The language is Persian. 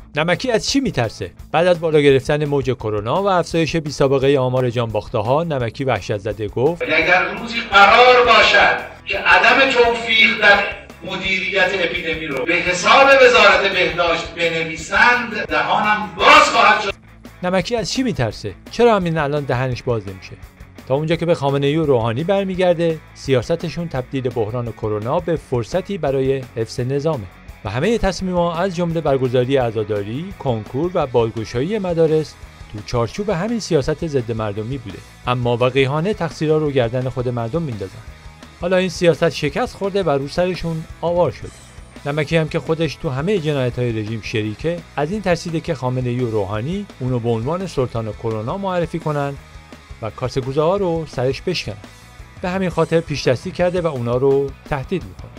نمکی از چی میترسه؟ بعد از بالا گرفتن موج کرونا و افزایش بی‌سابقه آمار جانباخته‌ها، نمکی وحشت زده گفت اگر روزی قرار باشد که عدم توفیق در مدیریت اپیدمی رو به حساب وزارت بهداشت بنویسند، دهانم باز خواهد شد. نمکی از چی میترسه؟ چرا همین الان دهنش باز نمیشه؟ تا اونجا که به خامنه‌ای و روحانی برمیگرده، سیاستشون تبدیل بحران کرونا به فرصتی برای حفظ نظامه و همه تصمیم‌ها از جمله برگزاری عزاداری، کنکور و بازگشایی مدارس تو چارچوب همین سیاست ضد مردمی بوده. اما وقیحانه تقصیرها رو گردن خود مردم میندازن. حالا این سیاست شکست خورده و رو سرشون آوار شده. نمکی هم که خودش تو همه جنایت‌های رژیم شریکه، از این ترسیده که خامنه‌ای و روحانی اونو به عنوان سلطان کرونا معرفی کنن و کاسه‌گوزه‌ها رو سرش بشکنن. به همین خاطر پیش‌دستی کرده و اونا رو تهدید میکنه.